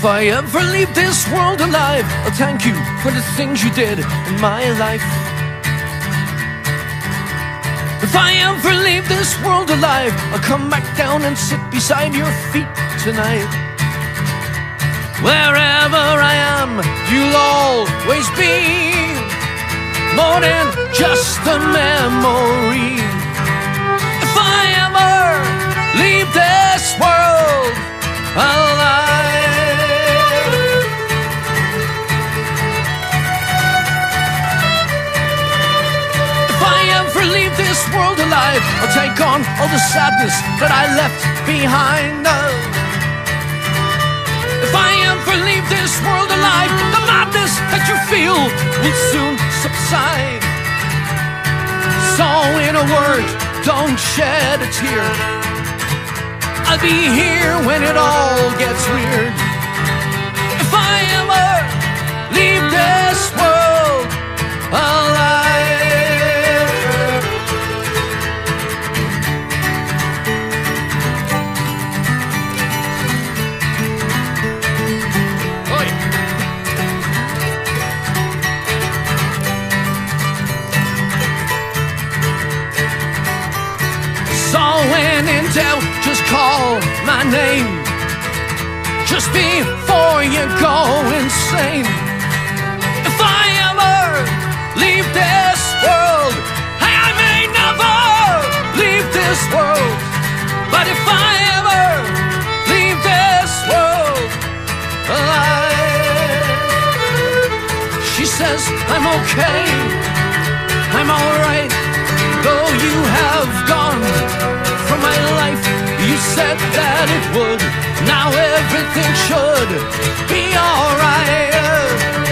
I ever leave this world alive, I'll thank you for the things you did in my life. If I ever leave this world alive, I'll come back down and sit beside your feet tonight. Wherever I am, you'll always be more than just a memory. If I ever leave this world alive, if I ever leave this world alive, I'll take on all the sadness that I left behind. If I ever leave this world alive, the madness that you feel will soon subside. So in a word, don't shed a tear. I'll be here when it all gets weird. If I ever leave this world alive. So when in doubt, just call my name just before you go insane. If I ever leave this world, hey, I may never leave this world, but if I ever leave this world alive, she says I'm okay, I'm alright, though you have gone from my life. You said that it would, now everything should be alright.